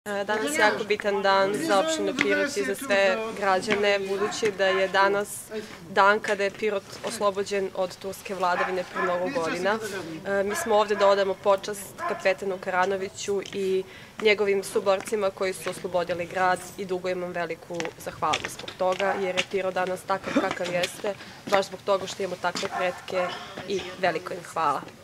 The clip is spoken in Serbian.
Danas je jako bitan dan za opštinu Pirot i za sve građane, budući da je danas dan kada je Pirot oslobođen od turske vladavine pre mnogo godina. Mi smo ovde da odamo počast kapetanu Karanoviću i njegovim suborcima koji su oslobodili grad i dugujemo im veliku zahvalnost zbog toga, jer je Pirot danas takav kakav jeste, baš zbog toga što imamo takve pretke i veliko im hvala.